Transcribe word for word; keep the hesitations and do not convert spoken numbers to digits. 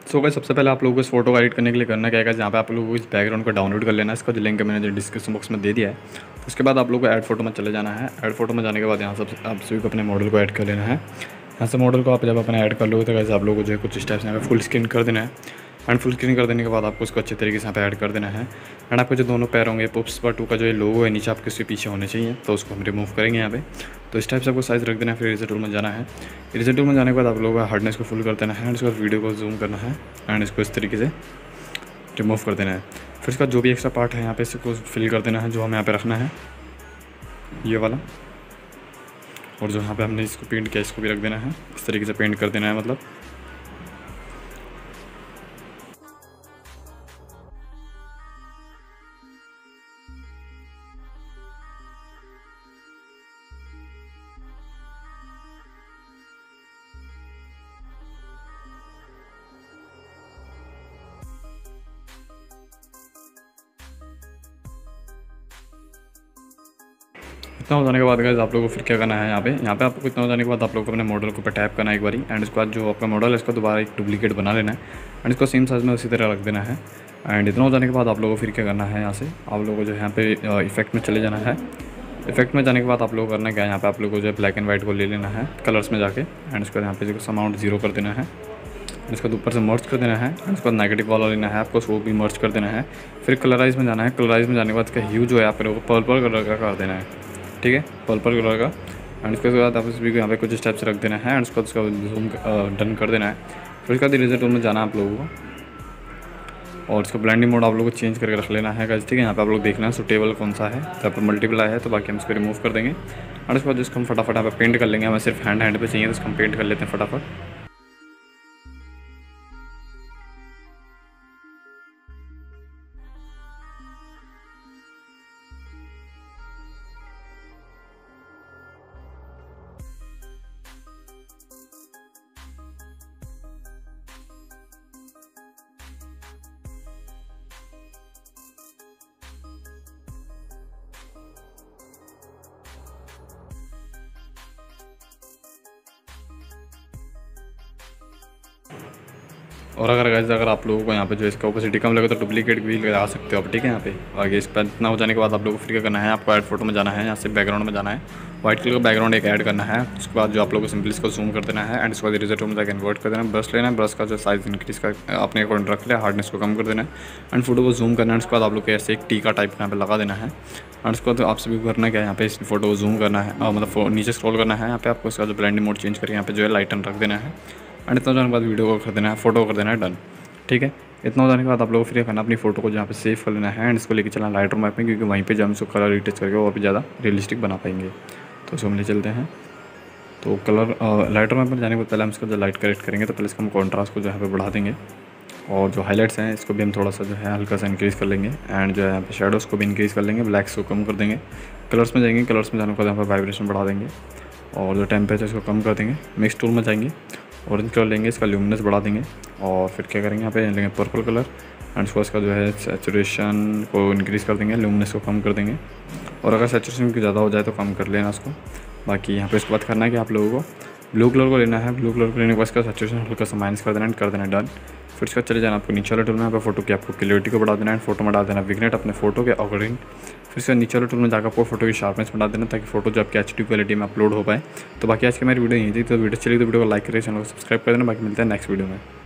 So guys सबसे पहले आप लोगों को इस फोटो को एडिट करने के लिए करना क्या है, जहाँ पे आप लोगों को इस बैकग्राउंड को डाउनलोड कर लेना है। इसका जो लिंक है मैंने डिस्क्रिप्शन बॉक्स में दे दिया है। उसके बाद आप लोगों को ऐड फोटो में चले जाना है। ऐड फोटो में जाने के बाद यहाँ सब आप सभी को अपने मॉडल को ऐड कर लेना है। यहाँ से मॉडल को आप जब अपने ऐड कर लोगे तो गाइस आप लोगों को जो है कुछ स्टेप्स यहाँ पे फुल स्क्रीन कर देना है। एंड फुल स्क्रीन कर देने के बाद आपको उसको अच्छे तरीके से यहाँ पे ऐड कर देना है। एंड आपके जो दोनों पैर होंगे पुप्स पर टू का जो ये लोगो है नीचे आपके उसके पीछे होने चाहिए, तो उसको हम रिमूव करेंगे यहाँ पे। तो इस टाइप से आपको साइज़ रख देना है। फिर इरेजर टूल में जाना है। इरेजर टूल में जाने के बाद आप लोगों का हार्डनेस को फुल कर देना है। एंड उसके बाद वीडियो को जूम करना है एंड इसको इस तरीके से रिमूव कर देना है। फिर इसका जो भी एक्स्ट्रा पार्ट है यहाँ पे इसको फिल कर देना है, जो हमें यहाँ पे रखना है ये वाला। और जो यहाँ पे हमने इसको पेंट किया इसको भी रख देना है, इस तरीके से पेंट कर देना है मतलब। इतना हो जाने के बाद गाइस आप लोगों को फिर क्या करना है, यहाँ पे यहाँ पे आपको इतना हो जाने के बाद आप लोगों को अपने मॉडल के ऊपर टैप करना है एक बारी। एंड उसके बाद जो आपका मॉडल है इसका दोबारा एक डुप्लीकेट बना लेना है एंड इसको सेम साइज़ में उसी तरह रख देना है। एंड इतना हो जाने के बाद आप लोगों को फिर क्या करना है, यहाँ से आप लोगों को जो है यहाँ पे इफेक्ट में चले जाना है। इफेक्ट में जाने के बाद आप लोगों को करना क्या है, यहाँ पे आप लोगों को जो है ब्लैक एंड वाइट को ले लेना है कलर्स में जाके। एंड उसके बाद यहाँ पे जो अमाउंट जीरो कर देना है, इसको ऊपर से मर्ज कर देना है। उसके बाद नेगेटिव वाला लेना है आपको, उसको भी मर्ज कर देना है। फिर कलराइज में जाना है। कलराइज में जाने के बाद इसका ह्यू जो है आप लोगों को पर्पल कलर का कर देना है, ठीक है, पर्पल कलर का। एंड उसके बाद आप इस भी यहाँ पे कुछ स्टेप्स रख देना है। एंड उसके बाद उसका जूम डन कर देना है। फिर उसके बाद इरेजर टूल में जाना है आप लोगों को और इसका ब्लेंडिंग मोड आप लोगों को चेंज करके रख लेना है गाइस, ठीक है। यहाँ पे आप लोग देखना है सुटेबल कौन सा है, जहाँ पर मल्टीप्लाई है तो बाकी हम इसको रिमूव कर देंगे। और उसके बाद जिसको हम फटाफट यहाँ पे पेंट कर लेंगे। हमें सिर्फ हैंड हैंड पे चाहिए तो इसको हम पेंट कर लेते हैं फटाफट। और अगर गाइस अगर आप लोगों को यहाँ पे जो इसका ओपेसिटी कम लगे तो डुप्लीकेट भी लगा सकते हो आप, ठीक है। यहाँ पे आगे इस पर इतना हो जाने के बाद आप लोगों को फिर क्या करना है, आपको ऐड फोटो में जाना है। यहाँ से बैकग्राउंड में जाना है, व्हाइट कलर का बैकग्राउंड एक ऐड करना है। उसके बाद जो आप लोगों को सिंपली इसको जूम कर देना है। एंड उसके बाद इरेजर टूल में जाकर कन्वर्ट कर देना है। ब्रश लेना है, ब्रश का जो साइज इंक्रीज का अपने अकॉर्डिंग रख लिया, हार्डनेस को कम कर देना है। एंड फोटो को जूम करना है। उसके बाद आप लोग को ऐसे एक टीका टाइप यहाँ पे लगा देना है। और उसके बाद आप सभी को करना क्या है, यहाँ पे इस फोटो को जूम करना है, मतलब नीचे स्क्रॉल करना है। यहाँ पे आपको इसका जो ब्लेंडिंग मोड चेंज करके यहाँ पे जो है लाइटन रख देना है। एंड इतना जाने के बाद वीडियो को कर देना है, फोटो को कर देना है डन, ठीक है। इतना हो जाने के बाद आप लोगों को फिर करना अपनी फोटो को जहाँ पे सेव कर लेना है। एंड इसको लेके चलना लाइटरूम ऐप में, क्योंकि वहीं पे जब हम इसको कलर रिटच करके और भी ज़्यादा रियलिस्टिक बना पाएंगे। तो इसको हम ले चलते हैं। तो कलर लाइटरूम ऐप में जाने के बाद पहले हम इसका जो लाइट करेक्ट करेंगे, तो पहले इसका हम कॉन्ट्रास्ट को जो है पे बढ़ा देंगे। और जो हाईलाइट्स हैं इसको भी हम थोड़ा सा जो है हल्का सा इंक्रीज़ कर लेंगे। एंड जो है यहाँ पे शेडोज़ को भी इंक्रीज़ कर लेंगे, ब्लैक्स को कम कर देंगे। कलर्स में जाएंगे, कलर्स में जाने के बाद यहाँ पर वाइब्रेशन बढ़ा देंगे और जो टेम्परेचर इसको कम कर देंगे। मिक्स टूल में जाएंगे, ऑरेंज कलर लेंगे, इसका ल्यूमिनेंस बढ़ा देंगे। और फिर क्या करेंगे, यहाँ पे लेंगे पर्पल कलर। एंड उसको इसका जो है सैचुरेशन को इंक्रीज़ कर देंगे, ल्यूमिनेंस को कम कर देंगे। और अगर सैचुरेशन की ज़्यादा हो जाए तो कम कर लेना उसको। बाकी यहाँ पे इसके बाद करना है कि आप लोगों को ब्लू कलर को लेना है। ब्लू कलर को लेने के बाद इसका सैचुरेशन हल्का सा माइनस कर देना एंड कर देना डन। फिर उसका चले जाना आपको नीचे वाले टूल में, यहाँ पे फोटो की आपको क्लियरिटी को बढ़ा देना है। फोटो में डाल देना विग्नेट अपने फोटो के अकॉर्डिंग। फिर उसका नीचे वाले टूल में जाकर आपको फोटो की शार्पनेस बढ़ा देना, ताकि फोटो जो आपकी एच डी क्वालिटी में अपलोड हो पाए। तो बाकी आज की मेरी वीडियो यही थी। तो वीडियो चली तो वीडियो को लाइक करें, चैनल को सब्सक्राइब कर देना। बाकी मिलते हैं नेक्स्ट वीडियो में।